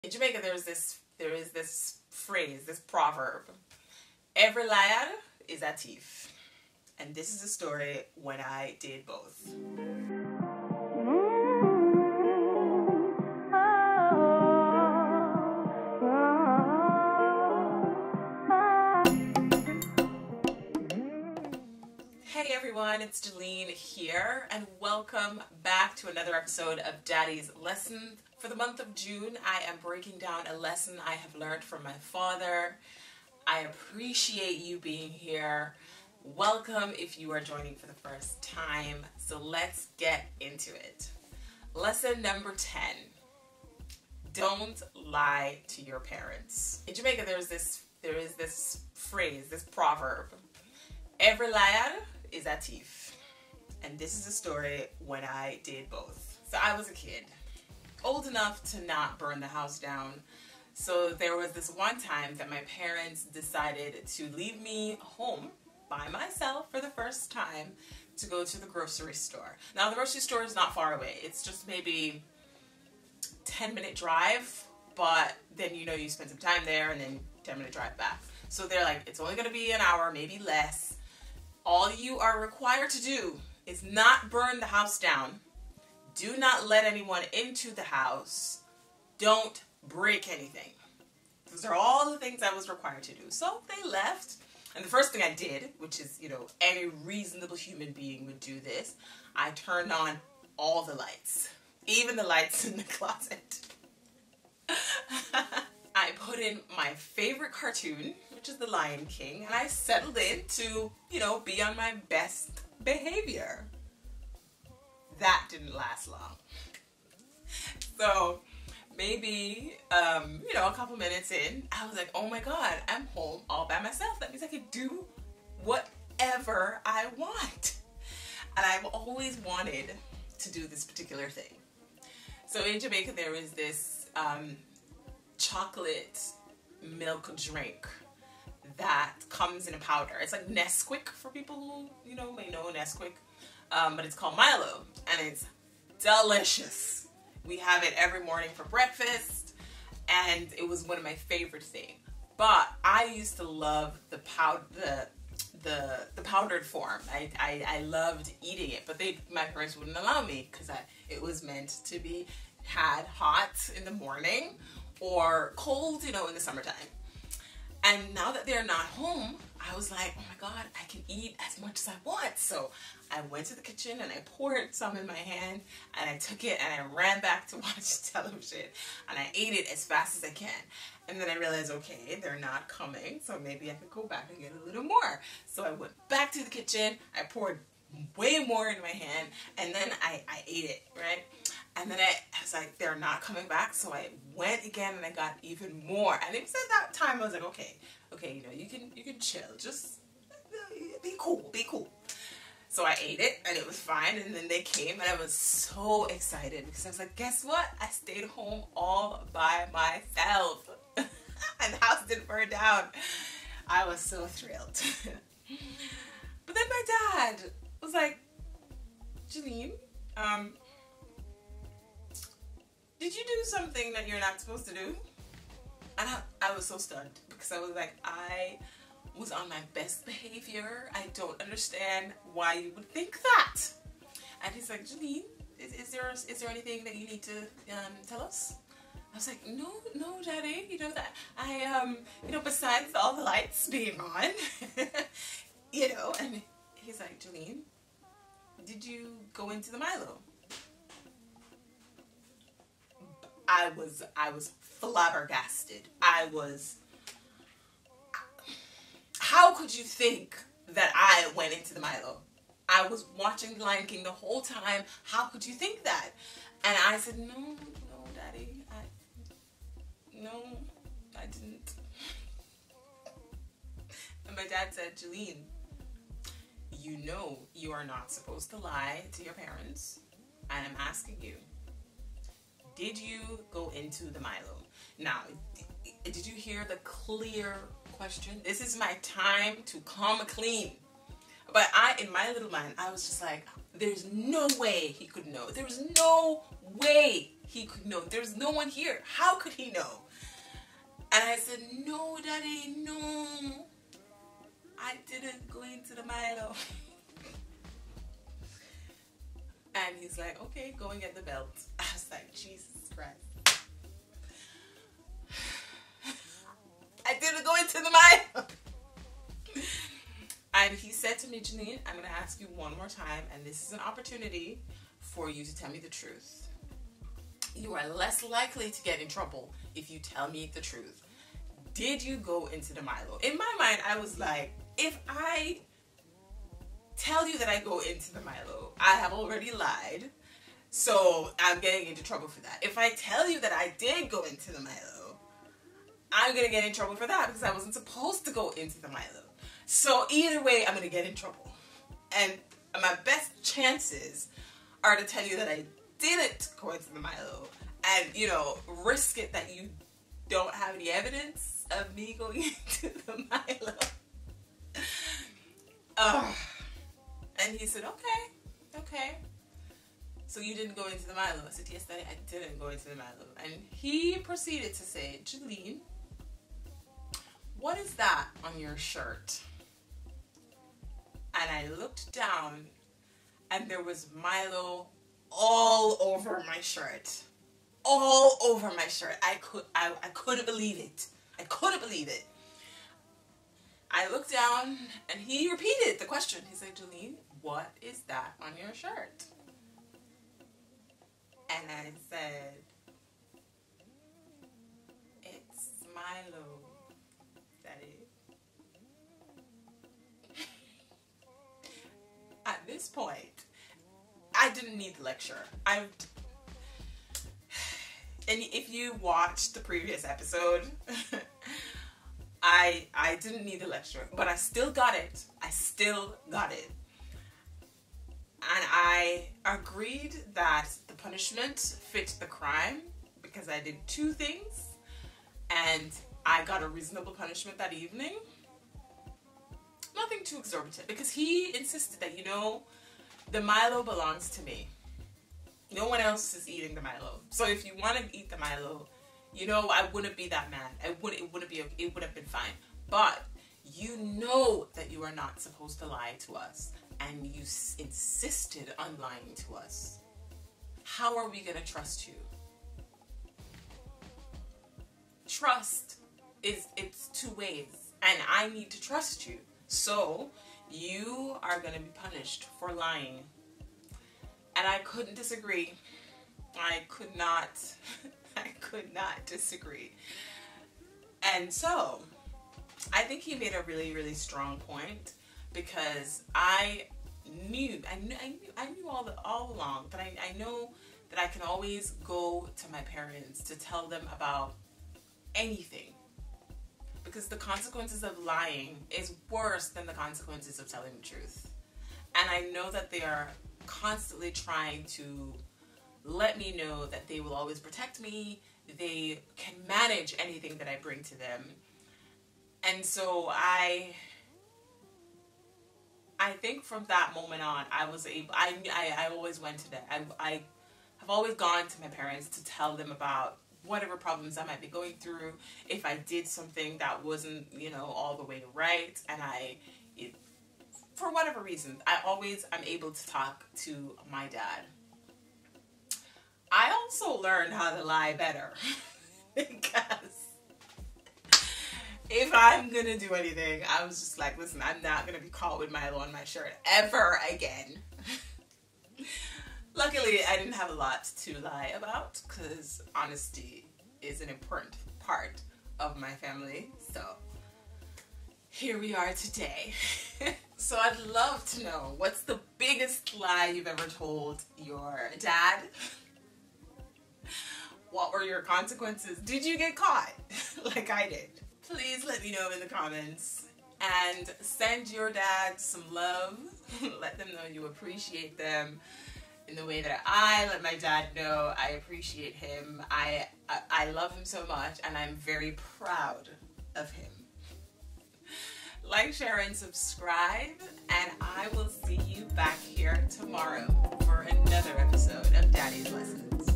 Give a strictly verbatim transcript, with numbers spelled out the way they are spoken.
In Jamaica, there's this there is this phrase, this proverb: every liar is a thief. And this is a story when I did both. Hey everyone, it's Jalene here, and welcome back to another episode of Daddy's Lesson. For the month of June, I am breaking down a lesson I have learned from my father. I appreciate you being here. Welcome if you are joining for the first time. So let's get into it. Lesson number ten. Don't lie to your parents. In Jamaica, there's this there is this phrase, this proverb: every liar is a thief. And this is a story when I did both. So I was a kid, old enough to not burn the house down. So there was this one time that my parents decided to leave me home by myself for the first time to go to the grocery store. Now the grocery store is not far away. It's just maybe ten minute drive, but then you know you spend some time there and then ten minute drive back. So they're like, it's only gonna be an hour, maybe less. All you are required to do is not burn the house down. Do not let anyone into the house. Don't break anything. Those are all the things I was required to do. So they left. And the first thing I did, which is, you know, any reasonable human being would do this, I turned on all the lights, even the lights in the closet. I put in my favorite cartoon, which is The Lion King, and I settled in to, you know, be on my best behavior. That didn't last long. So maybe, um, you know, a couple minutes in, I was like, oh my God, I'm home all by myself. That means I can do whatever I want. And I've always wanted to do this particular thing. So in Jamaica, there is this um, chocolate milk drink that comes in a powder. It's like Nesquik for people who, you know, may know Nesquik. Um, but it's called Milo, and it's delicious. We have it every morning for breakfast, and it was one of my favorite things. But I used to love the powder, the the the powdered form. I, I I loved eating it, but they my parents wouldn't allow me because I it was meant to be had hot in the morning or cold, you know, in the summertime. And now that they're not home, I was like, oh my God, I can eat as much as I want. So I went to the kitchen and I poured some in my hand and I took it and I ran back to watch television and I ate it as fast as I can. And then I realized, okay, they're not coming, so maybe I could go back and get a little more. So I went back to the kitchen, I poured way more in my hand, and then I, I ate it, right? And then I, I was like, they're not coming back, so I went again and I got even more. And it was at that time I was like, okay, okay, you know, you can you can chill, just be cool, be cool. So I ate it and it was fine, and then they came and I was so excited because I was like, guess what? I stayed home all by myself and the house didn't burn down. I was so thrilled. But then my dad was like, Jalene, um, did you do something that you're not supposed to do? And I, I was so stunned because I was like, I was on my best behavior. I don't understand why you would think that. And he's like, Jalene, is, is there is there anything that you need to um, tell us? I was like, no, no, Daddy. You know that I um, you know, besides all the lights being on, you know. And he's like, Jalene, did you go into the Milo? I was, I was flabbergasted. I was, how could you think that I went into the Milo? I was watching The Lion King the whole time. How could you think that? And I said, no, no, Daddy, I, no, I didn't. And my dad said, Jalene, you know you are not supposed to lie to your parents, and I'm asking you, did you go into the Milo? Now, did you hear the clear question? This is my time to come clean. But I, in my little mind, I was just like, there's no way he could know. There was no way he could know. There's no one here. How could he know? And I said, no, Daddy, no. I didn't go into the Milo. And he's like, okay, go and get the belt. I was like, Jesus Christ. I didn't go into the Milo. And he said to me, Janine, I'm going to ask you one more time, and this is an opportunity for you to tell me the truth. You are less likely to get in trouble if you tell me the truth. Did you go into the Milo? In my mind, I was like, if I tell you that I go into the Milo, I have already lied, so I'm getting into trouble for that. If I tell you that I did go into the Milo, I'm going to get in trouble for that because I wasn't supposed to go into the Milo. So either way, I'm going to get in trouble. And my best chances are to tell you that I didn't go into the Milo and, you know, risk it that you don't have any evidence of me going into the Milo. Uh, and he said, okay, okay. So you didn't go into the Milo? I said, yes, Daddy, I didn't go into the Milo. And he proceeded to say, Jalene, what is that on your shirt? And I looked down and there was Milo all over my shirt. All over my shirt. I could I, I couldn't believe it. I couldn't believe it. I looked down and he repeated the question. He said, Jalene, what is that on your shirt? And I said, it's Milo, Daddy. At this point, I didn't need the lecture. I, and if you watched the previous episode, I I didn't need the lecture, but I still got it. I still got it. And I agreed that the punishment fit the crime because I did two things and I got a reasonable punishment that evening. Nothing too exorbitant because he insisted that, you know, the Milo belongs to me. No one else is eating the Milo. So if you want to eat the Milo, you know, I wouldn't be that mad. I would it wouldn't be it would have been fine. But you know that you are not supposed to lie to us and you s- insisted on lying to us. How are we going to trust you? Trust is it's two ways and I need to trust you. So, you are going to be punished for lying. And I couldn't disagree. I could not, I could not disagree. And so, I think he made a really, really strong point because I knew, I knew, I knew, I knew all, the, all along, but I, I know that I can always go to my parents to tell them about anything. Because the consequences of lying is worse than the consequences of telling the truth. And I know that they are constantly trying to let me know that they will always protect me. They can manage anything that I bring to them. And so I... I think from that moment on, I was able... I, I, I always went to that. I, I have always gone to my parents to tell them about whatever problems I might be going through, if I did something that wasn't, you know, all the way right, and I, it, for whatever reason, I always am able to talk to my dad. I also learned how to lie better, because if I'm gonna do anything, I was just like, listen, I'm not gonna be caught with Milo on my shirt ever again. Luckily, I didn't have a lot to lie about because honesty is an important part of my family. So here we are today. So I'd love to know, what's the biggest lie you've ever told your dad? What were your consequences? Did you get caught like I did? Please let me know in the comments and send your dad some love. Let them know you appreciate them in the way that I let my dad know I appreciate him. I, I I love him so much and I'm very proud of him. Like, share, and subscribe, and I will see you back here tomorrow for another episode of Daddy's Lessons.